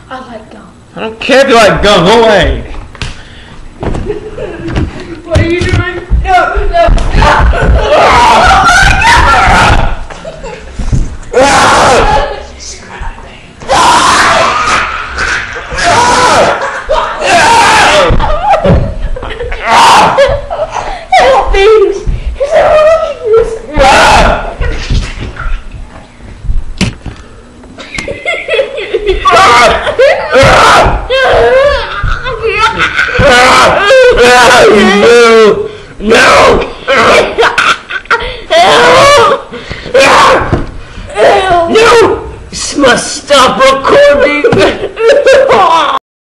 I like gum. I don't care if you like gum. Go away. What are you doing? No. Help me! No!